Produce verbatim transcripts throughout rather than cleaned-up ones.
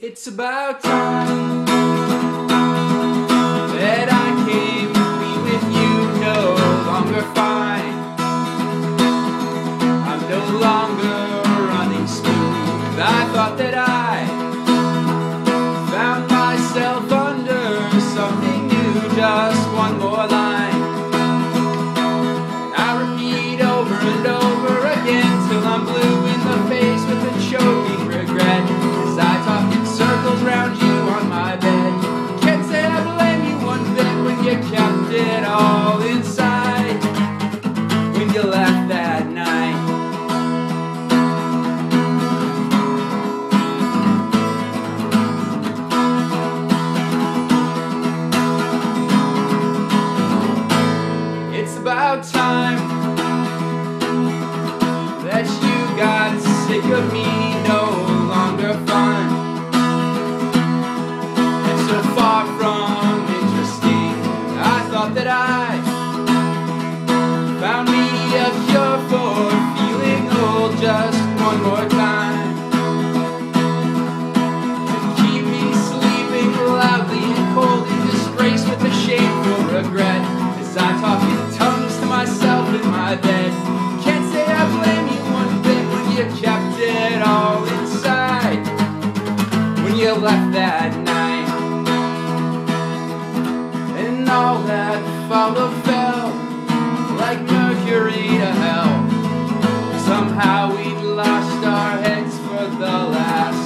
It's about time that I came to be with you, no longer fine. I'm no longer running smooth. I thought that I found myself under something new, just one more line. And I repeat over and over again till I'm blue in the face with a choking regret. As I talk in circles round you on my bed, can't say I blame you one bit when you kept it all inside, when you left that night. It's about time that you got sick of me, no longer fun, and so far from interesting. I thought that I found me a cure for feeling old just one more time, and keep me sleeping loudly and cold in disgrace with a shameful regret. As I talk in tongues to myself in my bed, can't say I blame you one bit when you kept it all inside, when you left that night. And all that followed fell like mercury to hell. Somehow we'd lost our heads for the last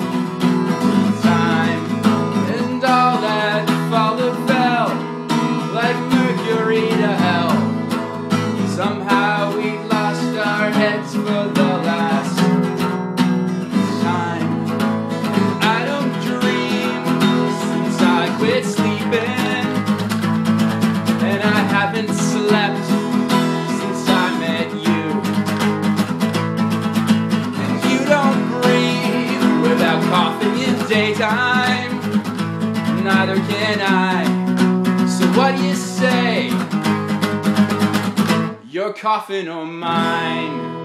time. And all that followed fell like mercury to hell. Somehow we lost our heads for the last time. I don't dream since I quit sleeping, and I haven't slept since I met you. And you don't breathe without coughing in daytime, neither can I. So what do you say? Your coffin or mine?